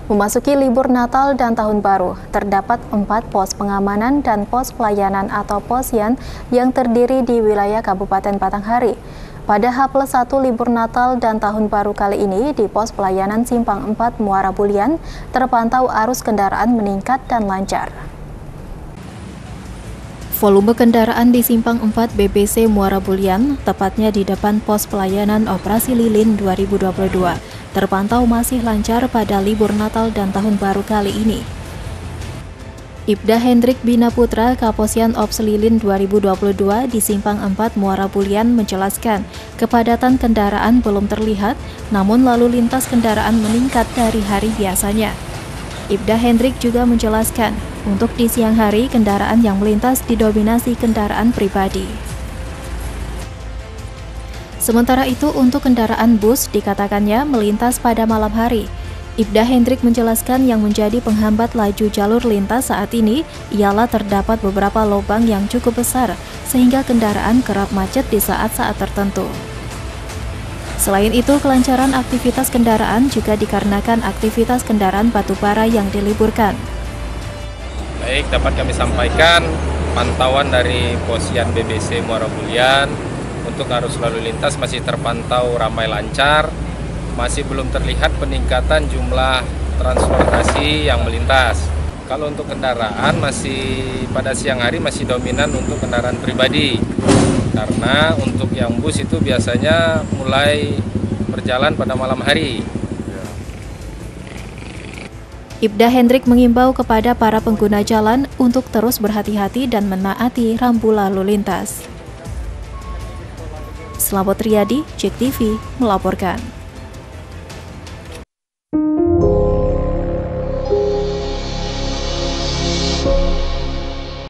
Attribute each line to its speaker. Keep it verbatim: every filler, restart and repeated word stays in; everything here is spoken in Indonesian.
Speaker 1: Memasuki libur Natal dan Tahun Baru, terdapat empat pos pengamanan dan pos pelayanan atau posyan yang terdiri di wilayah Kabupaten Batanghari. Pada H plus satu libur Natal dan Tahun Baru kali ini, di pos pelayanan Simpang empat Muara Bulian, terpantau arus kendaraan meningkat dan lancar. Volume kendaraan di Simpang empat B B C Muara Bulian, tepatnya di depan pos pelayanan Operasi Lilin dua ribu dua puluh dua, terpantau masih lancar pada libur Natal dan Tahun Baru kali ini. Ibda Hendrik Bina Putra, Kaposyan Ops Lilin dua ribu dua puluh dua di Simpang empat Muara Bulian menjelaskan, kepadatan kendaraan belum terlihat, namun lalu lintas kendaraan meningkat dari hari biasanya. Ibda Hendrik juga menjelaskan, untuk di siang hari kendaraan yang melintas didominasi kendaraan pribadi. Sementara itu untuk kendaraan bus dikatakannya melintas pada malam hari. Ibda Hendrik menjelaskan yang menjadi penghambat laju jalur lintas saat ini ialah terdapat beberapa lubang yang cukup besar sehingga kendaraan kerap macet di saat-saat tertentu. Selain itu, kelancaran aktivitas kendaraan juga dikarenakan aktivitas kendaraan batubara yang diliburkan.
Speaker 2: Baik, dapat kami sampaikan pantauan dari posyan B B C Muara Bulian untuk arus lalu lintas masih terpantau ramai lancar, masih belum terlihat peningkatan jumlah transportasi yang melintas. Kalau untuk kendaraan masih pada siang hari masih dominan untuk kendaraan pribadi, karena untuk yang bus itu biasanya mulai berjalan pada malam hari.
Speaker 1: Ibda Hendrik mengimbau kepada para pengguna jalan untuk terus berhati-hati dan menaati rambu lalu lintas. Selamat Riyadi, Jek T V melaporkan.